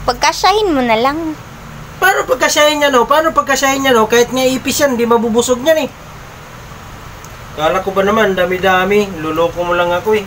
Pagkasyahin mo na lang. Paano pagkasyahin yan, oh? Paano pagkasyahin yan, oh? Kahit nga ipis yan, di mabubusog niyan, eh. Kala ko ba naman, dami-dami. Luloko mo lang ako, eh.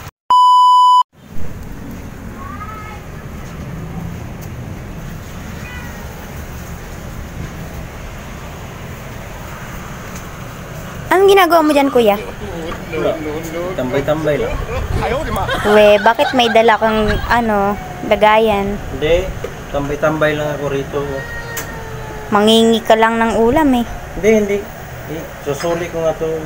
Anong ginagawa mo dyan, kuya? Tambay-tambay lang. We, bakit may dala kang, lagayan? Hindi, tambay-tambay lang ako rito. Mangingi ka lang ng ulam, eh. Hindi. Susuli ko nga itong,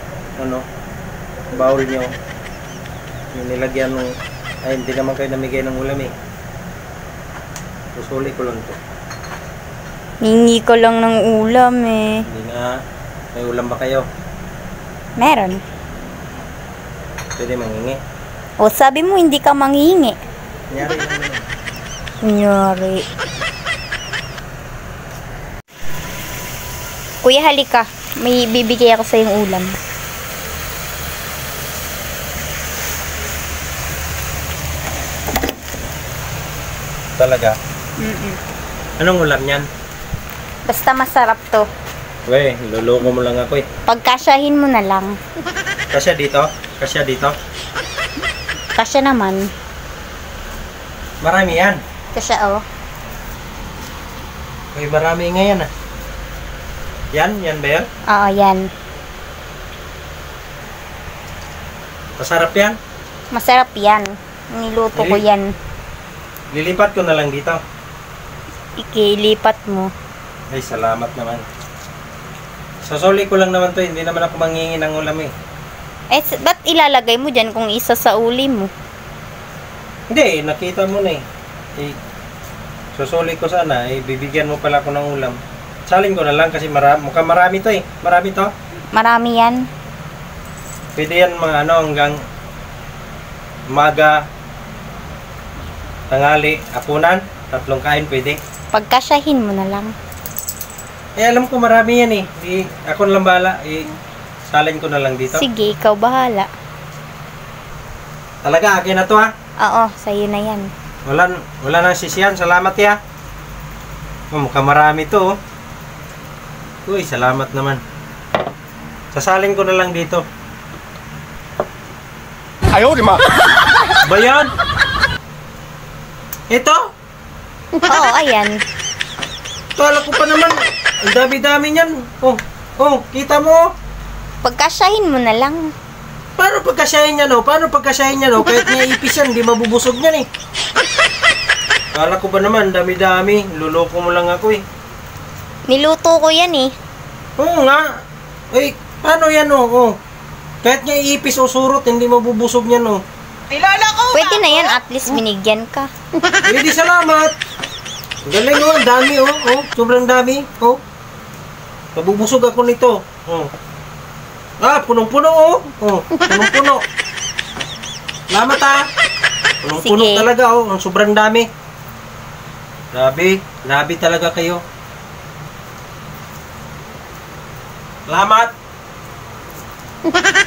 bawal nyo. Yung nilagyan ng, hindi naman kayo namigay ng ulam, eh. Susuli ko lang ito. Hingi ko lang ng ulam, eh. Hindi nga. May ulam ba kayo? Meron. Pwede mangingi. O, sabi mo hindi ka manghihingi. Kunyari lang naman. Kunyari. Kuya, halika. May bibigay ako sa yung ulam. Talaga? Anong ulam yan? Basta masarap to. We, luloko mo lang ako, eh. Pagkasyahin mo na lang. Kasya dito? Kasya dito? Kasya naman. Marami yan. Kasya, oh. Uy, marami nga yan, ah. Yan ba yan? Oo, yan. Masarap yan? Masarap yan. Niluto ko yan. Lilipat ko na lang dito. Ikilipat mo. Ay, salamat naman. Sasoli ko lang naman to, hindi naman ako manghingi ng ulam, eh. Ba't ilalagay mo dyan kung isa sa uli mo? Hindi, nakita mo na, eh. Susuli ko sana, bibigyan mo pala ako ng ulam. Salin ko na lang kasi mukhang marami to, eh. Marami to. Marami yan. Pwede yan mga hanggang umaga, tanghali, hapunan, 3 kain pwede. Pagkasyahin mo na lang. Alam ko marami yan, eh. Ako na lang bahala, salin ko na lang dito. Sige, ikaw bahala. Talaga, akin na to, ha? Oo, sa'yo na yan. Wala nang sisiyan. Salamat, ya. Mukhang marami to, oh. Uy, salamat naman. Sasalin ko na lang dito. Ayaw, lima. Ba yan? Ito? Oo, ayan. Kala ko pa naman. Ang dami-dami niyan. Oh, kita mo? Pagkasyahin mo na lang. Paano pagkasyahin yan, oh? Paano pagkasyahin yan, oh? Kahit nga ipis yan, di mabubusog yan, eh. Kala ko ba naman, dami-dami. Luloko mo lang ako, eh. Niluto ko yan, eh. Oo nga. Paano yan, oh? Kahit nga ipis o surot, hindi mabubusog yan, oh. Pwede na yan, at least binigyan ka. Pwede, salamat. Galing, oh. Ang dami, oh. Sobrang dami, oh. Mabubusog ako nito, oh. Punong-puno, oh. Punong-puno. Salamat, ha. Punong-puno talaga, oh. Ang sobrang dami. Grabe talaga kayo. Salamat.